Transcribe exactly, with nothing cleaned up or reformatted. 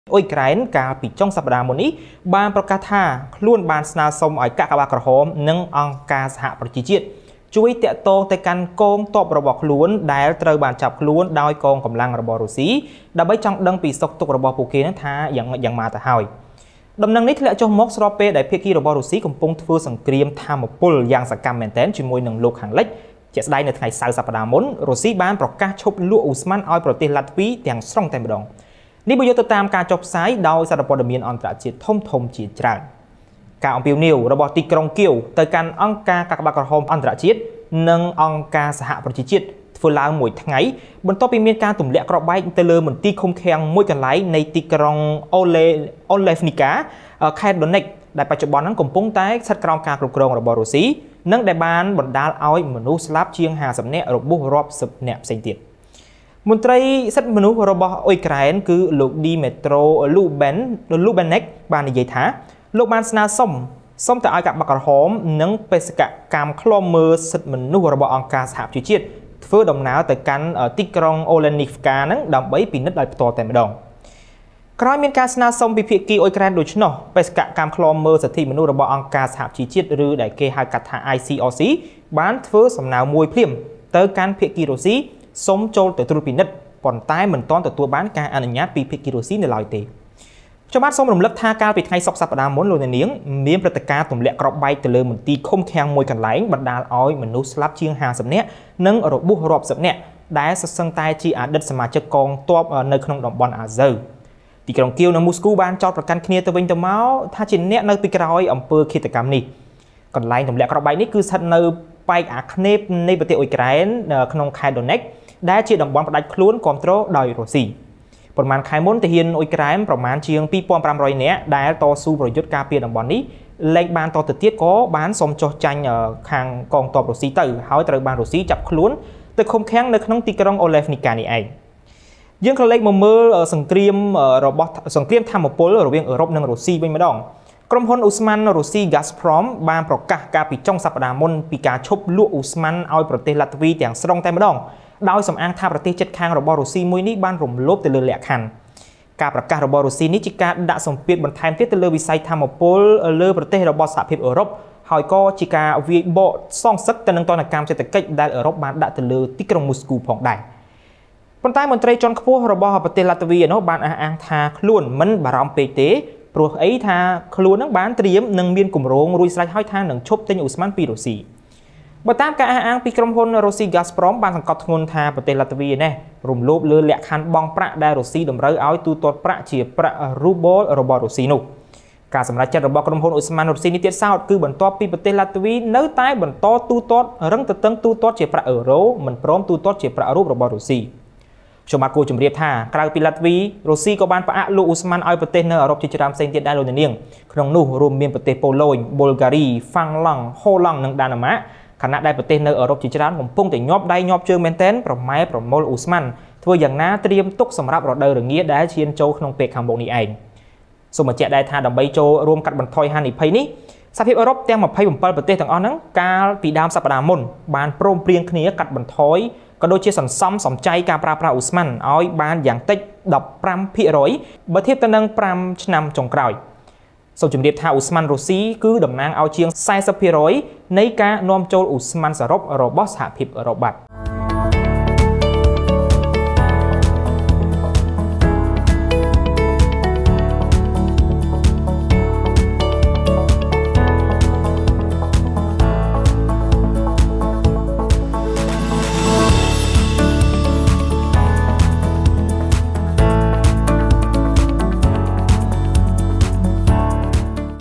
អ៊ុយក្រែនកាលពីចុងសប្តាហ៍មុននេះបានប្រកាសថាខ្លួនបានស្នើសុំឲ្យកាកបាទក្រហមនិងអង្គការសហប្រជាជាតិជួយតាក់ទងទៅកាន់កងទ័ពរបស់ខ្លួនដែលត្រូវបានចាប់ខ្លួនដោយកងកម្លាំងរបស់រុស្ស៊ីដើម្បីចង់ដឹងពីសុខទុក្ខរបស់ពួកគេនឹងថាយ៉ាងយ៉ាងម៉េចទៅហើយដំណឹងនេះធ្លាក់ចុះមកស្របពេលដែលភាគីរបស់រុស្ស៊ីកំពុងធ្វើសង្គ្រាមថាមពលយ៉ាងសកម្មមែនទែនជាមួយនឹងលោកខាងលិចជាក់ស្ដែងនៅថ្ងៃសៅរ៍សប្តាហ៍មុនរុស្ស៊ីបានប្រកាសឈប់លក់អ៊ូស្មានឲ្យប្រទេសឡាត្វីទាំងស្រុងតែម្ដងនេះបើយកទៅតាមការចុះផ្សាយដោយសារព័ត៌មានអន្តរជាតិធំធំជាច្រើនការអំពាវនាវរបស់ទីក្រុងគៀវទៅកាន់អង្គការកាកបាទក្រហមអន្តរជាតិនិងអង្គការសហប្រជាជាតិធ្វើឡើងមួយថ្ងៃបន្ទាប់ពីមានការទម្លាក់គ្រាប់បែកទៅលើមន្ទីរឃុំឃាំងមួយកន្លែងនៃទីក្រុងអូលេអូលេហ្វនីកាខេត្តដូណេកដែលបច្ចុប្បន្នហ្នឹងកំពុងតែស្ថិតក្រោមការគ្រប់គ្រងរបស់រុស្ស៊ីនិងដែលបានបណ្ដាលឲ្យមនុស្សស្លាប់ជាងห้าสิบនាក់របួសរាប់សិបនាក់ផ្សេងទៀតមន្ត្រីសិទ្ធិមនុស្សរបស់អ៊ុយក្រែនគឺលោកឌីមេត្រូលូបេនលូបេណេកបាននិយាយថាលោកបានស្នើសុំសុំទៅឲ្យកាកបាទក្រហមនិងបេសកកម្មឃ្លាំមើលសិទ្ធិមនុស្សរបស់អង្គការសហប្រជាជាតិធ្វើដំណើរទៅកាន់ទីក្រុងអូលេនីហ្វកាហ្នឹងដើម្បីពិនិត្យដោយផ្ទាល់តែម្ដងក្រោយមានការស្នើសុំពីភាគីអ៊ុយក្រែនដូច្នោះបេសកកម្មឃ្លាំមើលសិទ្ធិមនុស្សរបស់អង្គការសហប្រជាជាតិឬដែលគេហៅកាត់ថា I C R C បានធ្វើសំណើមួយភ្លាមទៅកាន់ភាគីរុស្ស៊ីសុំចូលទៅត្រួតពិនិត្យប៉ុន្តែមិនទាន់ទទួលបានការអនុញ្ញាតពីភាគីរុស្ស៊ីនៅឡើយទេខ្ញុំបាទសូមរំលឹកថាកាលពីថ្ងៃសុក្រសប្តាហ៍មុនលោកនាងមានព្រឹត្តិការណ៍ទម្លាក់គ្រាប់បែកទៅលើមន្ទីរឃុំឃាំងមួយកន្លែងបណ្ដាលឲ្យមនុស្សស្លាប់ជាងห้าสิบនាក់និងរបួសរាប់សិបនាក់ដែលសឹងតែជាអតីតសមាជិកកងទ័ពនៅក្នុងតំបន់អាហ្សឺទីក្រុងគៀវនិងមូស្គូបានចោទប្រកាន់គ្នាទៅវិញទៅមកថាជាអ្នកនៅពីក្រោយអំពើឃាតកម្មនេះកន្លែងទម្លាក់គ្រាប់បែកនេះគឺស្ថិតនៅប៉ែកអាគ្នេយ៍នៃប្រទេសអ៊ុយក្រែនក្នុងខេត្តដូណេកដែលជាតំបន់ផ្ដាច់ខ្លួនគ្រប់គ្រងដោយរុស្ស៊ីប្រមាណខែមុនទាហានអ៊ុយក្រែនប្រមាណជាងtwo thousand five hundredនាក់ដែលតស៊ូប្រយុទ្ធការពារតំបន់នេះលែងបានតទៅទៀតក៏បានសុំចុះចាញ់ខាងកងទ័ពរុស្ស៊ីទៅហើយត្រូវបានរុស្ស៊ីចាប់ខ្លួនទៅឃុំឃាំងនៅក្នុងទីក្រុងអូលេហ្វនីកានេះឯងយើងក៏លេចមកមើលសង្គ្រាមរបស់សង្គ្រាមថាមពលរវាងអឺរ៉ុបនិងរុស្ស៊ីវិញម្ដងក្រុមហ៊ុនអ៊ូស្មានរុស្ស៊ី Gazprom បានប្រកាសកាលពីចុងសប្តាហ៍មុនពីការឈប់លក់អ៊ូស្មានឲ្យប្រទេសឡាត្វីទាំងស្រុងតែម្ដងដោយសំអាងថាប្រទេសជិតខាងរបស់រុស្ស៊ីមួយនេះបានរំលោភទៅលើលក្ខខណ្ឌការប្រកាសរបស់រុស្ស៊ីនេះជាការដាក់សម្ពាធបន្ថែមទៀតទៅលើវិស័យថាមពលលើប្រទេសរបស់សហភាពអឺរ៉ុបហើយក៏ជាការវាយបកសងសឹកទៅនឹងទណ្ឌកម្មសេដ្ឋកិច្ចដែលអឺរ៉ុបបានដាក់ទៅលើទីក្រុងមូស្គូផងដែរប៉ុន្តែមន្ត្រីជាន់ខ្ពស់របស់ប្រទេសឡាត្វីនោះបានអះអាងថាខ្លួនមិនបារម្ភពេកទេព្រោះអីថាខ្លួននឹងបានត្រៀមនឹងមានគម្រោងរួចស្រេចហើយថានឹងឈប់ទិញអ៊ូស្មានពីរុស្ស៊ីបើតាមការអះអាងពីក្រុមហ៊ុនរុស្ស៊ី Gazprom បានសង្កត់ធ្ងន់ថាប្រទេសឡាត្វីនេះរំលោភលើលក្ខខណ្ឌបង់ប្រាក់ដែលរុស្ស៊ីតម្រូវឲ្យទូទាត់ប្រាក់ជាប្រាក់រូបលរបស់រុស្ស៊ីនោះការសម្រេចចិត្តរបស់ក្រុមហ៊ុនអ៊ូស្មានរុស្ស៊ីនេះទៀតសោតគឺបន្ទាប់ពីប្រទេសឡាត្វីនៅតែបន្តទូទាត់រឹងទទឹងទូទាត់ជាប្រាក់អឺរ៉ូមិនព្រមទូទាត់ជាប្រាក់រូបរបស់រុស្ស៊ីខ្ញុំបាទគួរជម្រាបថាក្រៅពីឡាត្វីរុស្ស៊ីក៏បានផ្អាកលក់អ៊ូស្មានឲ្យប្រទេសនៅអឺរ៉ុបជាច្រើនផ្សេងទៀតដែរលោកនាងក្នុងនោះរួមមានប្រទេសប៉ូឡូញប៊ុលហ្គារីហ្វាំងឡង់ហូឡង់និងដាណឺម៉ាកខណៈដែលប្រទេសនៅអឺរ៉ុបជាច្រើនកំពុងតែញាប់ដៃញាប់ជើងមែនទែនប្រម៉ែប្រមូលអ៊ូស្មានធ្វើយ៉ាងណាត្រៀមទុកសម្រាប់រដូវរងាដែលឈានចូលក្នុងពេលខាងមុខនេះឯងសូមបញ្ជាក់ដែរថាដើម្បីចូលរួមកាត់បន្ថយហានិភ័យនេះសហភាពអឺរ៉ុបទាំងtwenty-sevenប្រទេសទាំងអស់ហ្នឹងកាលពីដើមសប្តាហ៍មុនបានព្រមព្រៀងគ្នាកាត់បន្ថយក៏ដូចជាសន្សំសំចៃការប្រើប្រាស់អ៊ូស្មានឲ្យបានយ៉ាងតិចfifteen percentបើធៀបទៅនឹងfiveឆ្នាំចុងក្រោយសូមជម្រាបថាអ៊ូស្មានរុស្ស៊ីគឺតំណាងឲ្យជាងforty percentនៃការនាំចូលអ៊ូស្មានសរុបរបស់សហភាពអឺរ៉ុបបាទ